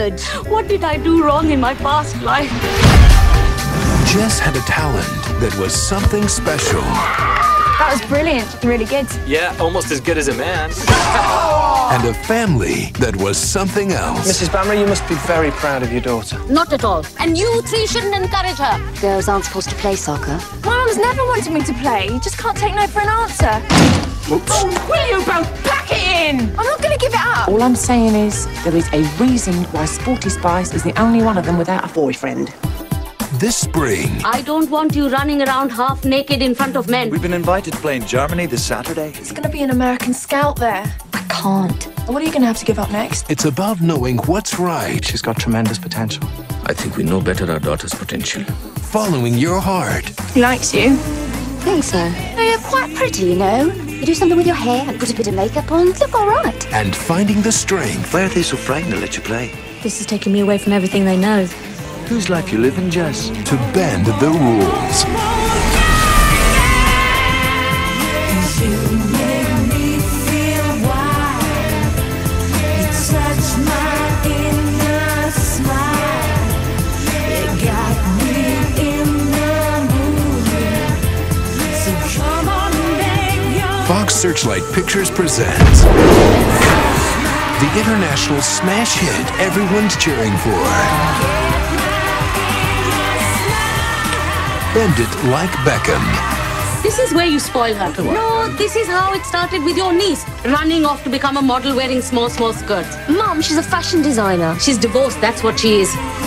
good. What did I do wrong in my past life? Jess had a talent that was something special. That was brilliant. Really good. Yeah, almost as good as a man. And a family that was something else. Mrs. Bammer, you must be very proud of your daughter. Not at all. And you three shouldn't encourage her. Girls aren't supposed to play soccer. My mum's never wanted me to play. You just can't take no for an answer. Oops. Will you both pack it in? I'm not going to give it up. All I'm saying is there is a reason why Sporty Spice is the only one of them without a boyfriend. This spring, I don't want you running around half naked in front of men. We've been invited to play in Germany this Saturday. There's going to be an American scout there. I can't. What are you going to have to give up next? it's about knowing what's right, She's got tremendous potential. I think we know better our daughter's potential. following your heart, He likes you. Think so? Oh, you're quite pretty, you know. You do something with your hair and put a bit of makeup on, look all right. and finding the strength Why are they so frightened to let you play? This is taking me away from everything they know. Whose life you live in, Jess? to bend the rules. Fox Searchlight Pictures presents the international smash hit everyone's cheering for. Bend It Like Beckham. This is where you spoil her. No, this is how it started with your niece. Running off to become a model wearing small skirts. Mum, she's a fashion designer. She's divorced, that's what she is.